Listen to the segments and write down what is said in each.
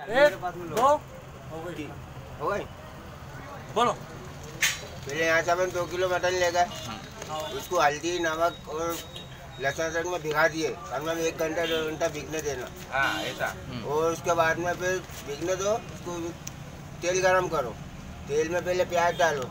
हो गई। बोलो। पहले यहाँ से अपन 2 किलो मटन ले गए, उसको हल्दी नमक और लहसुन अदरक में भिगा दिए, कम से कम 1 घंटा 2 घंटा भीगने देना। हाँ ऐसा। और उसके बाद में फिर भीगने दो, उसको तेल गरम करो, तेल में पहले प्याज डालो,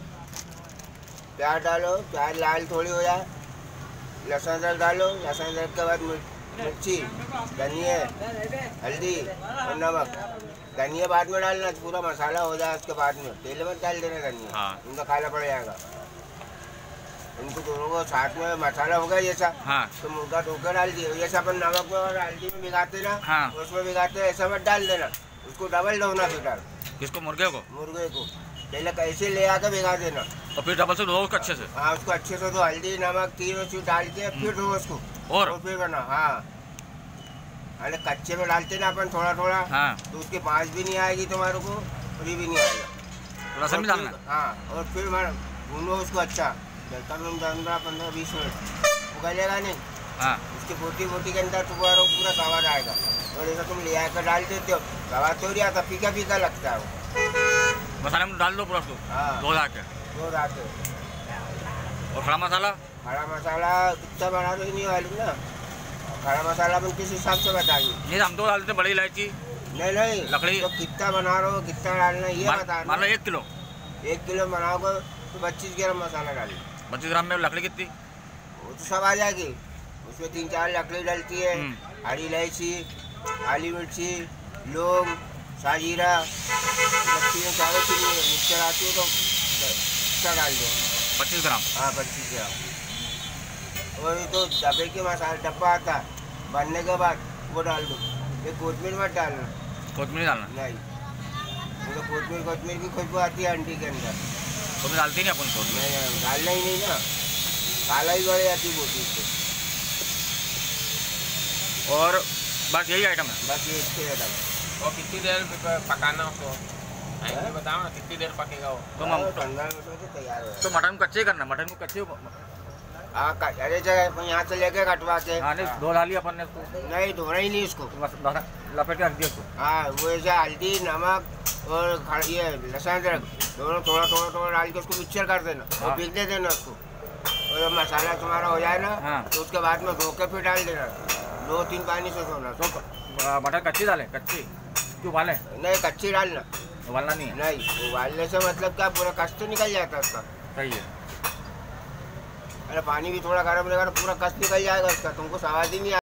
प्याज लाल थोड़ी हो जाए, लहसुन अदरक डालो, लहसुन अदरक के बाद मिर्ची, धनिया, हल्दी और नमक। धनिया बाद में डालना, पूरा मसाला हो जाए उसके बाद में, तेल में डाल देना धनिया। हाँ। उनका काला पड़ जाएगा। उनको दोनों को साथ में मसाला हो गया जैसा, हाँ। तो मुर्गा धोकर डाल दिए, जैसा अपन नमक में और हल्दी में भिगाते ना, हाँ। उसमें भिगाते ऐसा मत डाल देना, उसको डबल धोना फिर डाल। किसको? मुर्गे को? मुर्गे को पहले कैसे ले आकर भिगा देना, और फिर डबल से धो उसको अच्छे से। हाँ उसको अच्छे से धो, हल्दी नमक तीनों चीज डाल के फिर धो उसको, और फिर बना। हाँ अरे कच्चे में डालते ना अपन थोड़ा थोड़ा, हाँ। तो उसके पास भी नहीं आएगी तुम्हारे को, फ्री भी नहीं आएगा। लहसुन भी डालना। हाँ और फिर भूनो उसको अच्छा, 15-20 मिनट उगलेगा नहीं। हाँ। उसकी बोटी बोटी के अंदर तुम्हारा पूरा स्वाद आएगा, और ऐसा तुम ले आकर डाल देते हो, स्वाद तो नहीं आता, फीका फीका लगता है वो। मसाले में डाल दो पूरा उसको। हाँ। धो के। दो डालते। और खड़ा मसाला? खड़ा मसाला कितना बना दो नहीं मालूम ना, खड़ा मसाला अपन किस हिसाब से बताइए। नहीं हम तो डालते बड़ी इलायची। नहीं लकड़ी तो कितना बना रहे हो, कितना डालना ये बता। मान लो 1 किलो। 1 किलो बनाओगे तो 25 ग्राम मसाला डालिए। 25 ग्राम में लकड़ी कितनी? वो तो सब आ जाएगी, उसमें 3-4 लकड़ी डलती है, हरी इलायची, काली मिर्ची, लौंग, साजीरा, चारों चीज़ मिक्सर आती है तो इसका डाल दो 25 ग्राम। हाँ 25 ग्राम। और ये तो डब्बे के मसाला डब्बा आता है, बनने के बाद वो डाल दो। ये कोतमीर मत डालना। कोतमीर डालना? नहीं, तो कोतमीर की खुशबू आती है अंडी के अंदर, तो मैं डालती नहीं अपन कोतमीर। नहीं डालना ही नहीं ना, काला ही बढ़ जाती बोटी से। और बस यही आइटम है? बस ये इसके आइटम। और कितनी देर पकाना उसको? ये बताओ ना कितनी देर पकेगा वो? तो 15 मिनट में तैयार हो। तो मटन को कच्चे करना, मटन को कच्चे। हाँ अरे जगह यहाँ से लेके कटवा के। हाँ नहीं धो डाली अपन ने उसको? नहीं धोना ही नहीं उसको, बस लपेट के रख दिया उसको। हाँ वो ऐसा हल्दी नमक और ये लहसुन अदरक दोनों थोड़ा थोड़ा डाल के उसको मिक्सचर कर देना, और भीगने देना उसको। और जब मसाला तुम्हारा हो जाए ना, तो उसके बाद में धो के फिर डाल देना, 2-3 पानी से धोना। तो मटन कच्ची डाले? कच्ची क्यों उबाले? नहीं कच्ची डालना, उबालना नहीं है? नहीं उबालने से मतलब क्या पूरा कष्ट तो निकल जाता है उसका। सही है। अरे पानी भी थोड़ा गर्म रहेगा तो पूरा कष्ट निकल जाएगा उसका, तुमको स्वाद ही नहीं